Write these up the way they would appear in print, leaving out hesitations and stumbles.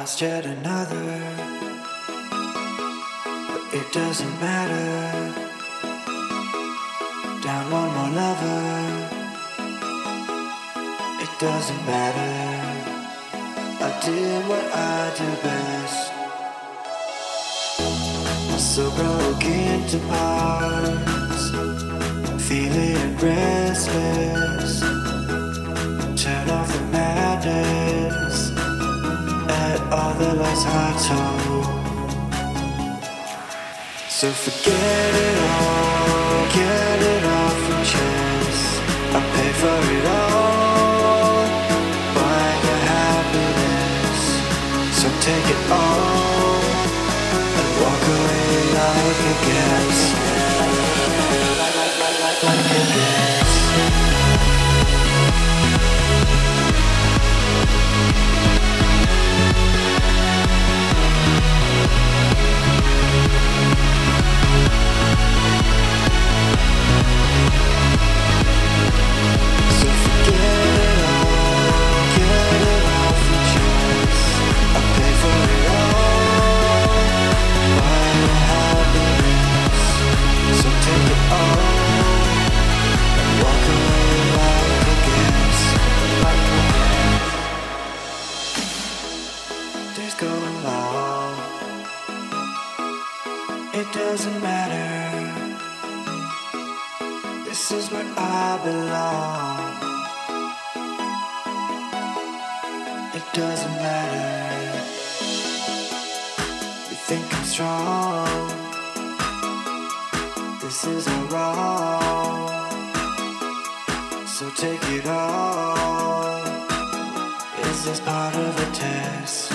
lost yet another, but it doesn't matter. Down one more lover, it doesn't matter. I did what I do best. My soul broke into parts, feeling restless. Turn off the madness at all the lies I told. So forget it all, get it off your chest. I paid for it all, buying your happiness. So take it all and walk away like a guest. Like a guest. Going long, it doesn't matter. This is where I belong. It doesn't matter. You think I'm strong, this is all wrong. So take it all. Is this part of a test?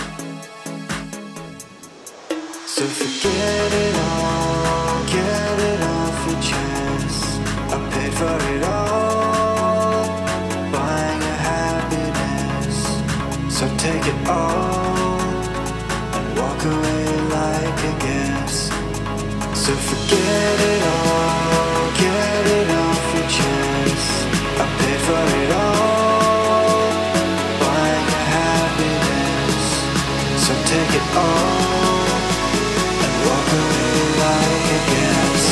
So forget it all, get it off your chest. I paid for it all, buying your happiness. So take it all and walk away like a guest. So forget it all, get it off your chest. I paid for it all, buying your happiness. So take it all. Walk away like a guest.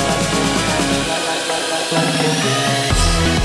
Like a guest.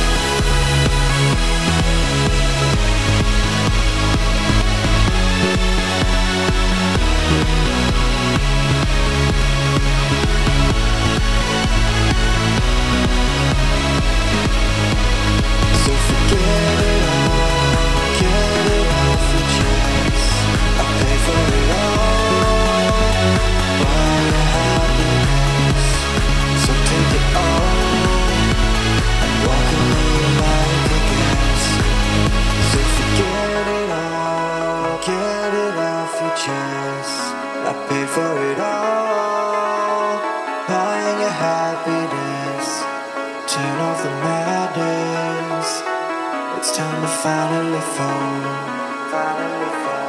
So forget it all, get it off your chest. I pay for it all, buy your happiness. So take it all and walk away like a guest. So forget it all, get it off your chest. I paid for it all, buying your happiness. Turn off the madness. It's time to finally fall. Finally fall.